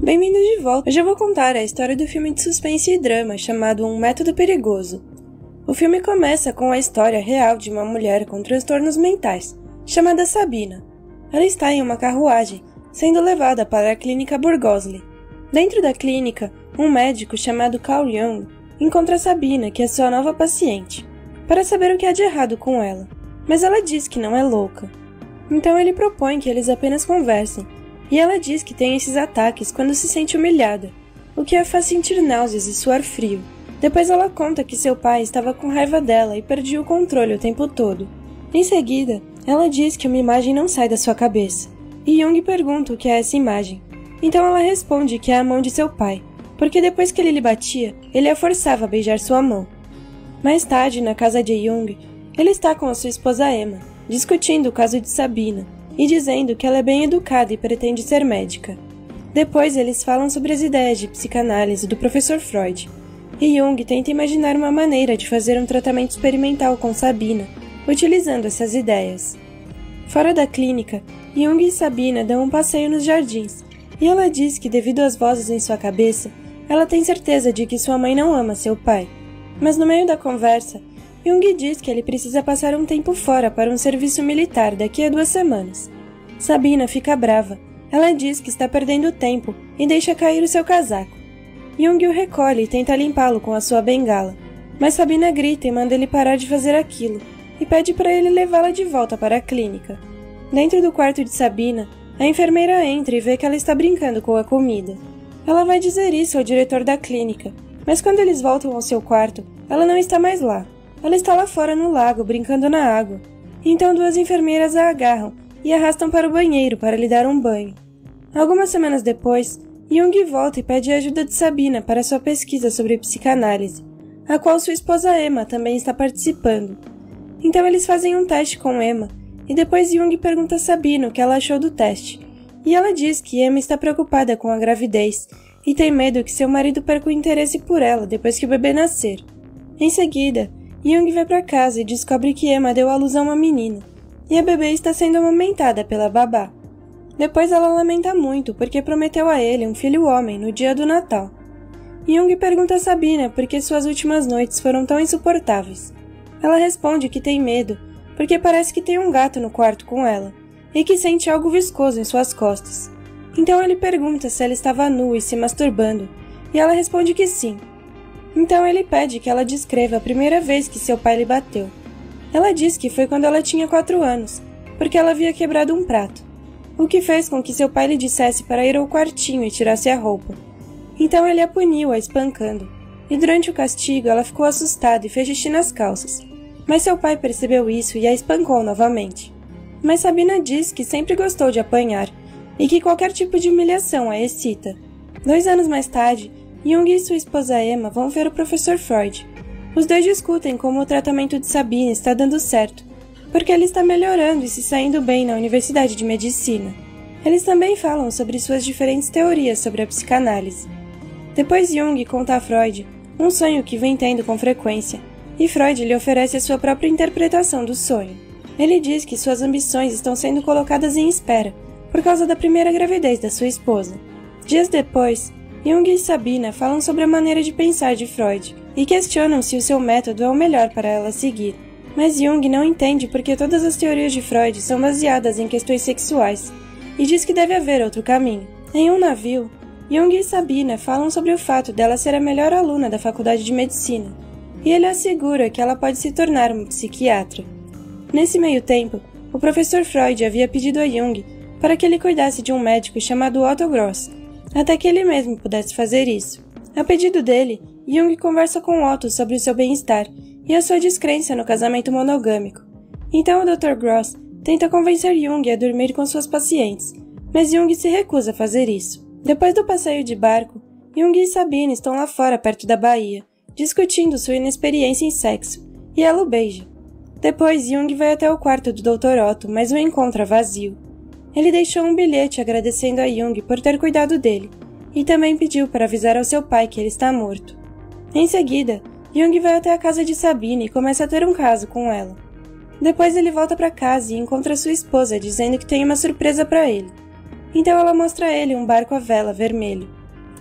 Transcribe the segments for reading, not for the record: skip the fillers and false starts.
Bem-vindos de volta! Hoje eu vou contar a história do filme de suspense e drama chamado Um Método Perigoso. O filme começa com a história real de uma mulher com transtornos mentais, chamada Sabina. Ela está em uma carruagem, sendo levada para a clínica Burgosli. Dentro da clínica, um médico chamado Carl Jung encontra Sabina, que é sua nova paciente, para saber o que há de errado com ela, mas ela diz que não é louca. Então ele propõe que eles apenas conversem, e ela diz que tem esses ataques quando se sente humilhada, o que a faz sentir náuseas e suar frio. Depois ela conta que seu pai estava com raiva dela e perdia o controle o tempo todo. Em seguida, ela diz que uma imagem não sai da sua cabeça, e Jung pergunta o que é essa imagem. Então ela responde que é a mão de seu pai, porque depois que ele lhe batia, ele a forçava a beijar sua mão. Mais tarde, na casa de Jung, ele está com a sua esposa Emma, discutindo o caso de Sabina, e dizendo que ela é bem educada e pretende ser médica. Depois eles falam sobre as ideias de psicanálise do professor Freud, e Jung tenta imaginar uma maneira de fazer um tratamento experimental com Sabina, utilizando essas ideias. Fora da clínica, Jung e Sabina dão um passeio nos jardins, e ela diz que devido às vozes em sua cabeça, ela tem certeza de que sua mãe não ama seu pai. Mas no meio da conversa, Jung diz que ele precisa passar um tempo fora para um serviço militar daqui a 2 semanas. Sabina fica brava. Ela diz que está perdendo tempo e deixa cair o seu casaco. Jung o recolhe e tenta limpá-lo com a sua bengala, mas Sabina grita e manda ele parar de fazer aquilo e pede para ele levá-la de volta para a clínica. Dentro do quarto de Sabina, a enfermeira entra e vê que ela está brincando com a comida. Ela vai dizer isso ao diretor da clínica, mas quando eles voltam ao seu quarto, ela não está mais lá. Ela está lá fora no lago, brincando na água. Então 2 enfermeiras a agarram e arrastam para o banheiro para lhe dar um banho. Algumas semanas depois, Jung volta e pede a ajuda de Sabina para sua pesquisa sobre psicanálise, a qual sua esposa Emma também está participando. Então eles fazem um teste com Emma, e depois Jung pergunta a Sabina o que ela achou do teste, e ela diz que Emma está preocupada com a gravidez e tem medo que seu marido perca o interesse por ela depois que o bebê nascer. Em seguida, Jung vai para casa e descobre que Emma deu à luz a uma menina, e a bebê está sendo amamentada pela babá. Depois ela lamenta muito porque prometeu a ele um filho homem no dia do Natal. Jung pergunta a Sabina por que suas últimas noites foram tão insuportáveis. Ela responde que tem medo porque parece que tem um gato no quarto com ela, e que sente algo viscoso em suas costas. Então ele pergunta se ela estava nua e se masturbando, e ela responde que sim. Então ele pede que ela descreva a primeira vez que seu pai lhe bateu. Ela diz que foi quando ela tinha 4 anos, porque ela havia quebrado um prato, o que fez com que seu pai lhe dissesse para ir ao quartinho e tirasse a roupa. Então ele a puniu, a espancando, e durante o castigo ela ficou assustada e fez xixi nas calças, mas seu pai percebeu isso e a espancou novamente. Mas Sabina diz que sempre gostou de apanhar, e que qualquer tipo de humilhação a excita. 2 anos mais tarde, Jung e sua esposa Emma vão ver o professor Freud. Os dois discutem como o tratamento de Sabina está dando certo, porque ele está melhorando e se saindo bem na Universidade de Medicina. Eles também falam sobre suas diferentes teorias sobre a psicanálise. Depois Jung conta a Freud um sonho que vem tendo com frequência, e Freud lhe oferece a sua própria interpretação do sonho. Ele diz que suas ambições estão sendo colocadas em espera por causa da primeira gravidez da sua esposa. Dias depois, Jung e Sabina falam sobre a maneira de pensar de Freud e questionam se o seu método é o melhor para ela seguir. Mas Jung não entende porque todas as teorias de Freud são baseadas em questões sexuais e diz que deve haver outro caminho. Em um navio, Jung e Sabina falam sobre o fato dela ser a melhor aluna da faculdade de medicina, e ele assegura que ela pode se tornar uma psiquiatra. Nesse meio tempo, o professor Freud havia pedido a Jung para que ele cuidasse de um médico chamado Otto Gross, até que ele mesmo pudesse fazer isso. A pedido dele, Jung conversa com Otto sobre o seu bem-estar e a sua descrença no casamento monogâmico. Então o Dr. Gross tenta convencer Jung a dormir com suas pacientes, mas Jung se recusa a fazer isso. Depois do passeio de barco, Jung e Sabina estão lá fora perto da baía, discutindo sua inexperiência em sexo, e ela o beija. Depois Jung vai até o quarto do Dr. Otto, mas o encontra vazio. Ele deixou um bilhete agradecendo a Jung por ter cuidado dele, e também pediu para avisar ao seu pai que ele está morto. Em seguida, Jung vai até a casa de Sabina e começa a ter um caso com ela. Depois ele volta para casa e encontra sua esposa dizendo que tem uma surpresa para ele. Então ela mostra a ele um barco à vela vermelho.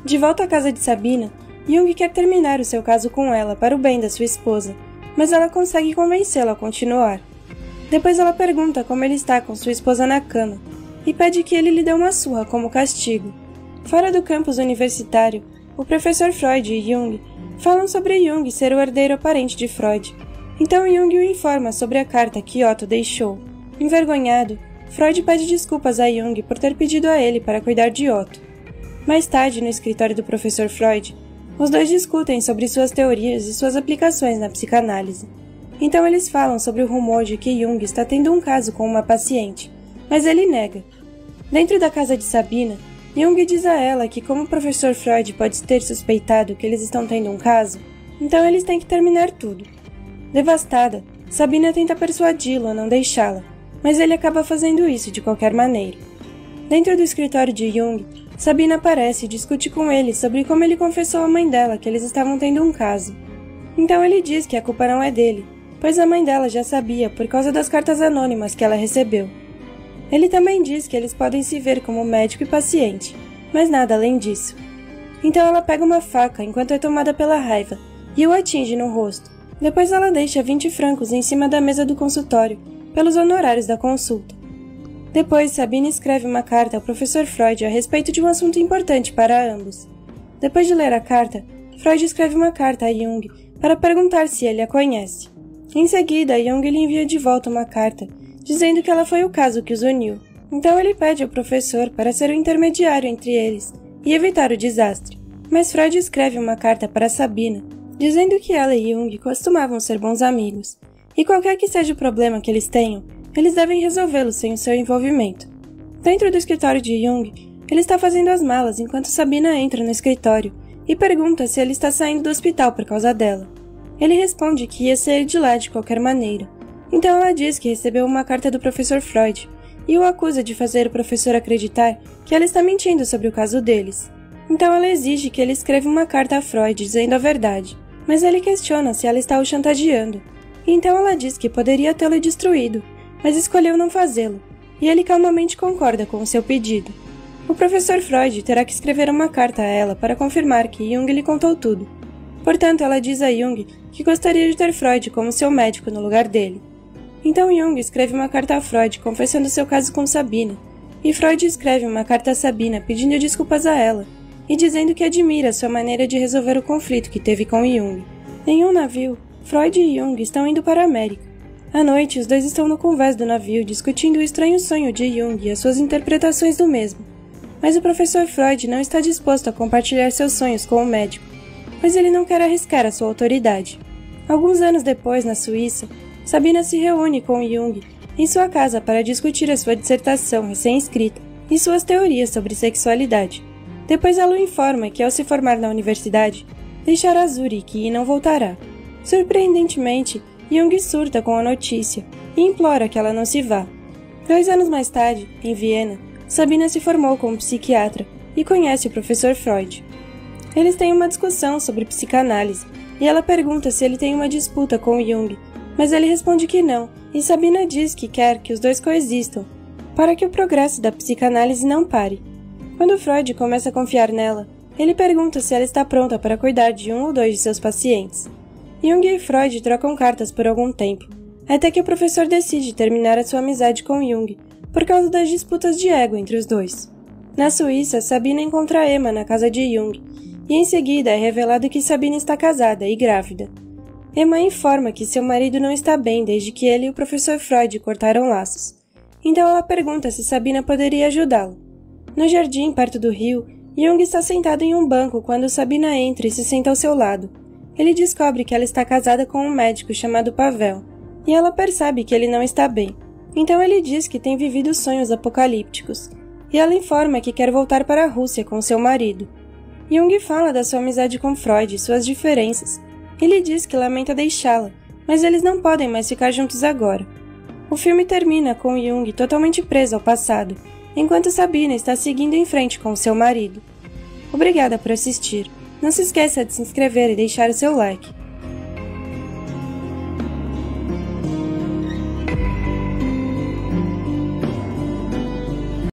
De volta à casa de Sabina, Jung quer terminar o seu caso com ela para o bem da sua esposa, mas ela consegue convencê-la a continuar. Depois ela pergunta como ele está com sua esposa na cama e pede que ele lhe dê uma surra como castigo. Fora do campus universitário, o professor Freud e Jung falam sobre Jung ser o herdeiro aparente de Freud. Então Jung o informa sobre a carta que Otto deixou. Envergonhado, Freud pede desculpas a Jung por ter pedido a ele para cuidar de Otto. Mais tarde, no escritório do professor Freud, os dois discutem sobre suas teorias e suas aplicações na psicanálise. Então eles falam sobre o rumor de que Jung está tendo um caso com uma paciente, mas ele nega. Dentro da casa de Sabina, Jung diz a ela que como o professor Freud pode ter suspeitado que eles estão tendo um caso, então eles têm que terminar tudo. Devastada, Sabina tenta persuadi-lo a não deixá-la, mas ele acaba fazendo isso de qualquer maneira. Dentro do escritório de Jung, Sabina aparece e discute com ele sobre como ele confessou à mãe dela que eles estavam tendo um caso. Então ele diz que a culpa não é dele, pois a mãe dela já sabia por causa das cartas anônimas que ela recebeu. Ele também diz que eles podem se ver como médico e paciente, mas nada além disso. Então ela pega uma faca enquanto é tomada pela raiva e o atinge no rosto. Depois ela deixa 20 francos em cima da mesa do consultório, pelos honorários da consulta. Depois, Sabina escreve uma carta ao professor Freud a respeito de um assunto importante para ambos. Depois de ler a carta, Freud escreve uma carta a Jung para perguntar se ele a conhece. Em seguida, Jung lhe envia de volta uma carta, dizendo que ela foi o caso que os uniu. Então ele pede ao professor para ser o intermediário entre eles e evitar o desastre. Mas Freud escreve uma carta para Sabina, dizendo que ela e Jung costumavam ser bons amigos, e qualquer que seja o problema que eles tenham, eles devem resolvê-lo sem o seu envolvimento. Dentro do escritório de Jung, ele está fazendo as malas enquanto Sabina entra no escritório e pergunta se ele está saindo do hospital por causa dela. Ele responde que ia sair de lá de qualquer maneira. Então ela diz que recebeu uma carta do professor Freud e o acusa de fazer o professor acreditar que ela está mentindo sobre o caso deles. Então ela exige que ele escreva uma carta a Freud dizendo a verdade, mas ele questiona se ela está o chantageando. Então ela diz que poderia tê-lo destruído, mas escolheu não fazê-lo, e ele calmamente concorda com o seu pedido. O professor Freud terá que escrever uma carta a ela para confirmar que Jung lhe contou tudo. Portanto, ela diz a Jung que gostaria de ter Freud como seu médico no lugar dele. Então Jung escreve uma carta a Freud confessando seu caso com Sabina, e Freud escreve uma carta a Sabina pedindo desculpas a ela, e dizendo que admira sua maneira de resolver o conflito que teve com Jung. Em um navio, Freud e Jung estão indo para a América. À noite, os dois estão no convés do navio discutindo o estranho sonho de Jung e as suas interpretações do mesmo. Mas o professor Freud não está disposto a compartilhar seus sonhos com o médico, pois ele não quer arriscar a sua autoridade. Alguns anos depois, na Suíça, Sabina se reúne com Jung em sua casa para discutir a sua dissertação recém-escrita e suas teorias sobre sexualidade. Depois ela o informa que, ao se formar na universidade, deixará Zurique e não voltará. Surpreendentemente, Jung surta com a notícia e implora que ela não se vá. 2 anos mais tarde, em Viena, Sabina se formou como psiquiatra e conhece o professor Freud. Eles têm uma discussão sobre psicanálise e ela pergunta se ele tem uma disputa com Jung, mas ele responde que não, e Sabina diz que quer que os dois coexistam, para que o progresso da psicanálise não pare. Quando Freud começa a confiar nela, ele pergunta se ela está pronta para cuidar de 1 ou 2 de seus pacientes. Jung e Freud trocam cartas por algum tempo, até que o professor decide terminar a sua amizade com Jung, por causa das disputas de ego entre os dois. Na Suíça, Sabina encontra Emma na casa de Jung, e em seguida é revelado que Sabina está casada e grávida. Emma informa que seu marido não está bem desde que ele e o professor Freud cortaram laços. Então ela pergunta se Sabina poderia ajudá-lo. No jardim, perto do rio, Jung está sentado em um banco quando Sabina entra e se senta ao seu lado. Ele descobre que ela está casada com um médico chamado Pavel, e ela percebe que ele não está bem. Então ele diz que tem vivido sonhos apocalípticos, e ela informa que quer voltar para a Rússia com seu marido. Jung fala da sua amizade com Freud e suas diferenças. Ele diz que lamenta deixá-la, mas eles não podem mais ficar juntos agora. O filme termina com Jung totalmente preso ao passado, enquanto Sabina está seguindo em frente com seu marido. Obrigada por assistir. Não se esqueça de se inscrever e deixar o seu like.